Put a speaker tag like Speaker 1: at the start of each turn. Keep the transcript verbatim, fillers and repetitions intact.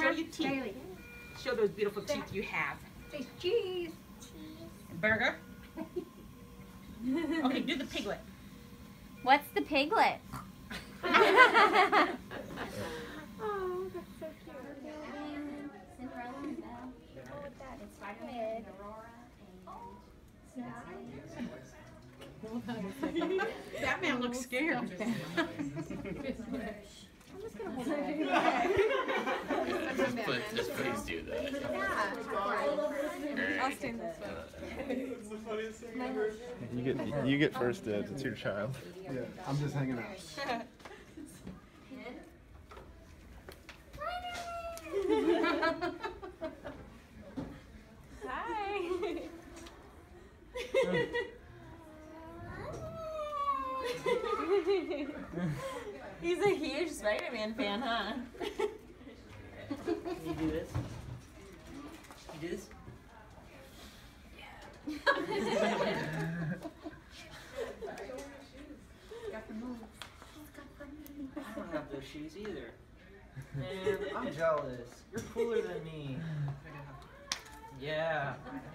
Speaker 1: show your teeth.
Speaker 2: Bailey.
Speaker 1: Show those beautiful teeth you have.
Speaker 2: Say cheese.
Speaker 1: Burger. Okay, do the piglet.
Speaker 3: What's the piglet?
Speaker 2: Oh, that's so cute.
Speaker 3: Cinderella and Belle.
Speaker 2: Oh, that is
Speaker 3: Spider-Man,
Speaker 2: good.
Speaker 3: Aurora, and
Speaker 1: That man looks scared.
Speaker 2: I'm just gonna hold it.
Speaker 4: Just put, just please do that.
Speaker 2: Yeah.
Speaker 5: I'll stand this way.
Speaker 6: You get you get first dibs. It's your child.
Speaker 7: Yeah, I'm just hanging out.
Speaker 5: Hi. He's a huge Spider-Man fan, huh?
Speaker 8: Can you do this? You do this? I don't have those shoes either. Man, I'm jealous. You're cooler than me. Yeah.